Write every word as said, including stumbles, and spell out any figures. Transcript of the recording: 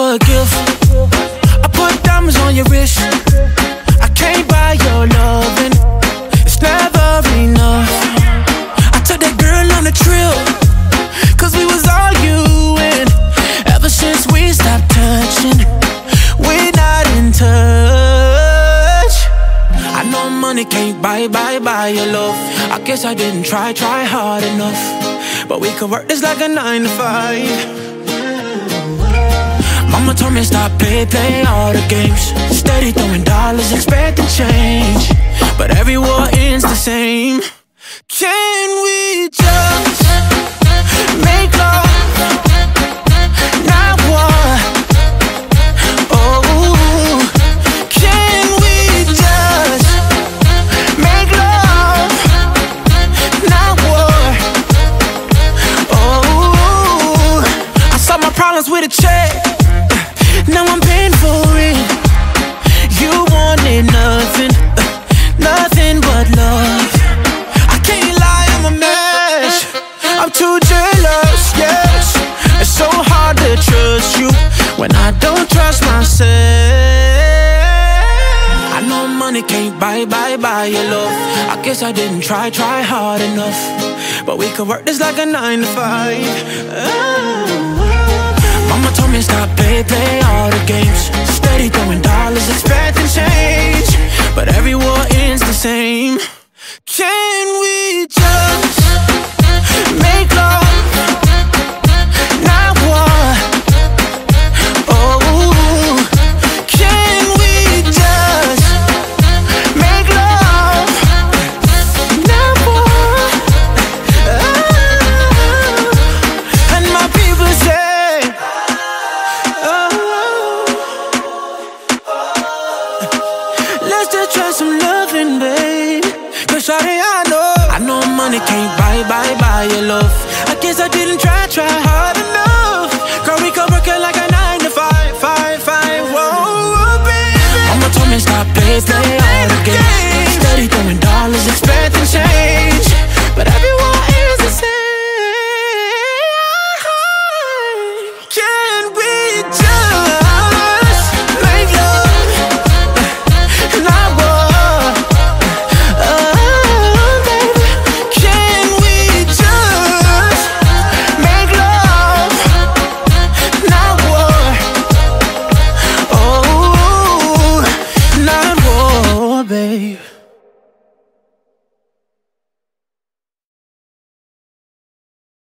for a gift. I put diamonds on your wrist. I can't buy your loving, it's never enough. I took that girl on a trip, cause we was arguing. Ever since we stopped touching, we're not in touch. I know money can't buy, buy, buy your love. I guess I didn't try, try hard enough. But we could work this like a nine to five. Mama told me stop, play, play all the games. Steady throwing dollars, expecting change. But every war ends the same. Can we just make love, not war? Oh, can we just make love, not war? Oh, I solved my problems with a check. Now I'm paying for it. You wanted nothing, uh, nothing but love. I can't lie, I'm a mess. I'm too jealous, yes. It's so hard to trust you when I don't trust myself. I know money can't buy, buy, buy your love. I guess I didn't try, try hard enough. But we could work this like a nine to five. Oh. Mama told me stop, play, play all the games. Steady throwing dollars, expecting change. But every war ends the same. Can we just make love, not war? Oh, can we just make love, not war? Oh, and my people say, let's just try some loving, babe. Cause shawty, I know I know money can't buy, buy, buy your love. I guess I didn't try, try hard enough. Girl, we could work it like a nine to five, five, five, whoa, baby. Mama told me stop, play, play all the games. Steady throwing dollars, expecting change.